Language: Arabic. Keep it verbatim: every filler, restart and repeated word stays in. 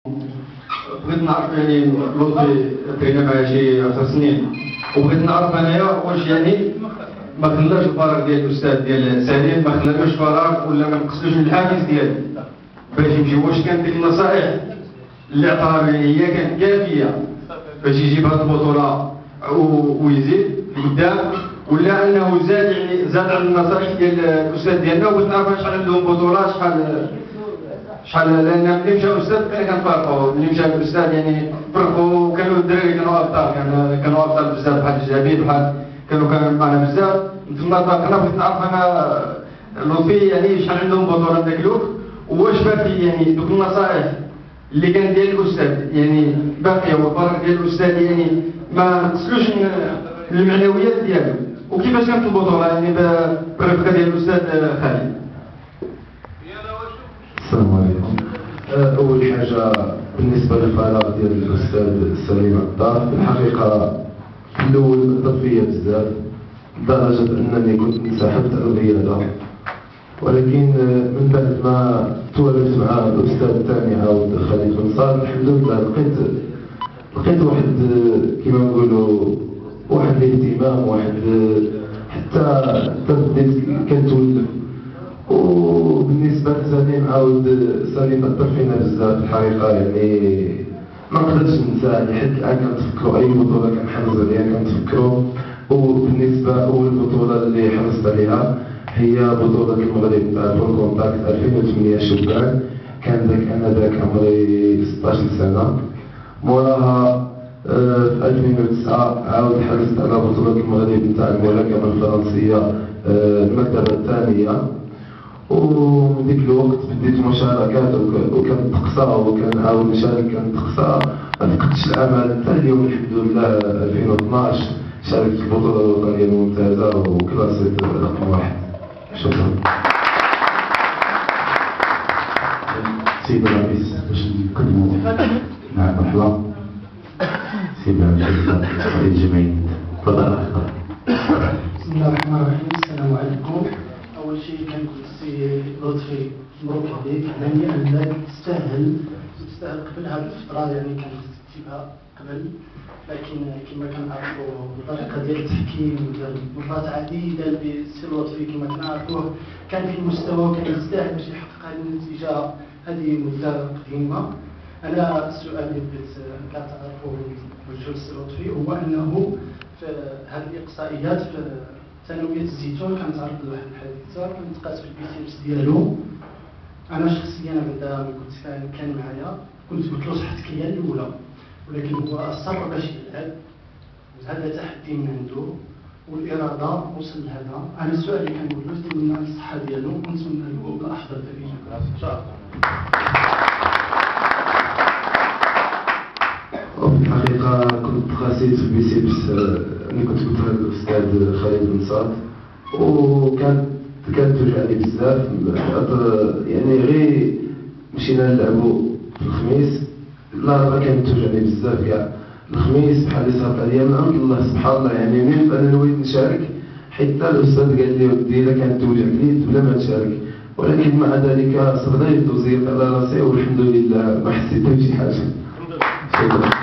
بغيت نعرف يعني لطفي ترينا معاه شي عشر سنين، وبغيت نعرف انايا واش يعني ما خلاش الفراغ ديال الاستاذ ديال سليم، ما خلاش فراغ ولا ما نقصلوش من الحافز ديالو باش يمشي. واش كانت ديك النصائح اللي عطاها هي كانت كافيه باش يجيب هذه البطوله ويزيد لقدام، ولا انه زاد يعني زاد على النصائح ديال الاستاذ ديالنا؟ وبغيت نعرف شحال عندهم بطولات، شحال شحال لان ملي مشاو الاستاذ كنا كنفرقوا، ملي مشى الاستاذ يعني فرقوا، كانوا الدراري كانوا ابطال، يعني كانوا ابطال بزاف بحال الجبيل، بحال كانوا كانوا معنا بزاف تما طاقنا. بغيت نعرف انا لطفي يعني شحال عندهم بطولة داك الوقت، واش باقي يعني دوك النصائح اللي كان ديال الاستاذ يعني باقيه، والفرق ديال الاستاذ يعني ما نقصلوش من المعنويات ديالو، وكيفاش كانت البطوله يعني بالرفقه ديال الاستاذ خالد؟ السلام عليكم. أول حاجة بالنسبة للفراغ ديال الأستاذ سليم عطار، في الحقيقة في الأول أثر فيا بزاف لدرجة أنني كنت انسحبت على الرياضة، ولكن من بعد ما تولدت مع الأستاذ الثاني عاود خالد بن صالح، الحمد لله لقيت لقيت واحد كيما نقولوا واحد الاهتمام، واحد حتى حتى بديت كنتولف. وبالنسبه لسليم عاود سليم اثر فينا بزاف الحقيقه، يعني ما نقدرش ننساه حتى الان كنتفكروا اي بطوله كنحرز عليها كنتفكروا. وبالنسبه اول بطوله اللي حرزت عليها هي بطوله المغرب تاع الفول كونتاكت ألفين وثمانية شبان، كان ذاك انا ذاك عمري ستطاش سنه. موراها في ألفين وتسعة عاود حرزت على بطوله المغرب نتاع الملاكمه الفرنسيه المرتبه الثانيه، ومن ديك الوقت بديت مشاركات وكانت تقصى وكنعاود نشارك كانت تقصى، ما فقدتش الامل حتى اليوم الحمد لله. ألفين واثناش شاركت في البطوله الوطنيه الممتازه وكلاسيت رقم واحد. شكرا. سيد الرئيس باش نقدموا. نعم مرحبا. سيد الرئيس الجمعيه تفضل. بسم الله الرحمن الرحيم. السلام عليكم. أول شيء كنقول السي لطفي مبروك عليك، علني أنك تستاهل تستاهل قبل هذه الفترة، يعني كانت تكتبها قبل، لكن كما كنعرفوا الطريقة ديال التحكيم وديال مرات عديدة اللي السي لطفي كما كنعرفوه كان في المستوى وكان يستاهل باش يحقق هذه النتيجة هذه مدة قديمة. أنا السؤال اللي بغيت كتعرفوا نوجهو للسي لطفي هو أنه في هذه الإقصائيات في ثانوية الزيتون كنتعرض لواحد الحادثة كنتقاس في البيسيبس ديالو. أنا شخصيا بعدا ملي كنت كان معايا كنت قلت له صحتك هي الأولى، ولكن هو أصر باش يلعب، هذا تحدي من عنده والإرادة وصل لهذا. أنا السؤال اللي كنقول له نتمنى الصحة ديالو ونتمنى له بالأفضل في إن شاء الله. وفي الحقيقة كنت قاسيت في البيسيبس ملي كنت قلت هذا الأستاذ خالد بن صاد، وكانت كانت توجعني بزاف. يعني غير مشينا نلعبوا في الخميس، الأربعاء كانت توجعني بزاف كاع. الخميس بحال اللي صارت عليا من عند الله سبحان الله، يعني منين أنا نويت نشارك حتى الأستاذ قال لي ودي إلا كانت توجع اليد بلا ما تشارك، ولكن مع ذلك صبرت وزيرت على راسي والحمد لله ما حسيت بشي حاجة. شكرا.